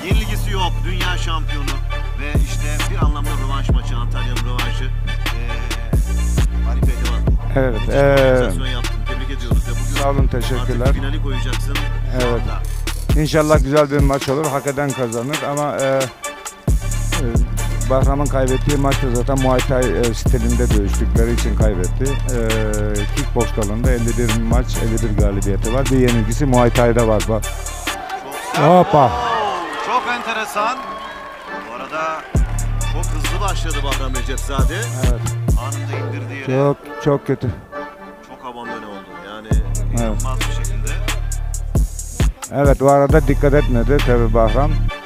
Yenilgisi yok, dünya şampiyonu ve işte bir anlamda rövanş maçı, Antalya'nın rövanşı. Arif Egemen. Evet. Organizasyon yaptın, tebrik ediyoruz ve bugün Sağ olun, teşekkürler. artık finali koyacaksın. Evet. İnşallah güzel bir maç olur. Hak eden kazanır ama Bahram'ın kaybettiği maçta zaten Muay Thai stilinde dövüştükleri için kaybetti. Kickbox dalında 51 maç, 51 galibiyeti var. Bir yenilgisi Muay Thai'de var. Bak. Hoppa. Çok enteresan. Bu arada çok hızlı başladı Bahram Recepzade. Evet. Anında indirdi yere. Çok kötü. Çok abandone oldu. Yani inanılmaz bir şekilde. Evet, bu arada dikkat etmedi tabii Bahram.